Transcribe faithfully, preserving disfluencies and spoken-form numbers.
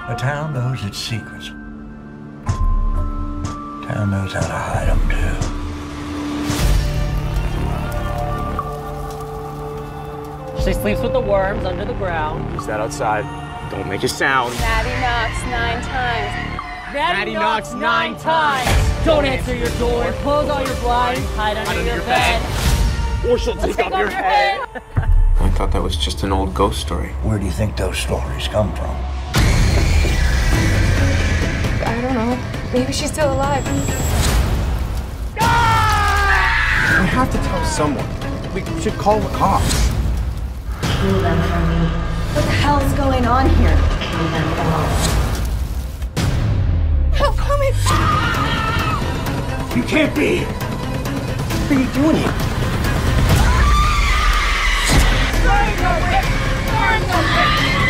A town knows its secrets. Town knows how to hide them, too. She sleeps with the worms under the ground. Use that outside. Don't make a sound. Natty knocks nine times. Natty, Natty knocks, knocks nine, nine times. times. Don't answer your door. Close all your blinds. Hide under, Hide under your, your bed. bed. Or she'll take, take off your head. I thought that was just an old ghost story. Where do you think those stories come from? I don't know. Maybe she's still alive. We have to tell someone. We should call the cops. Steal them from me. What the hell is going on here? Kill them all. Help, coming! You can't be! What are you doing here? Burn the witch! Burn the witch!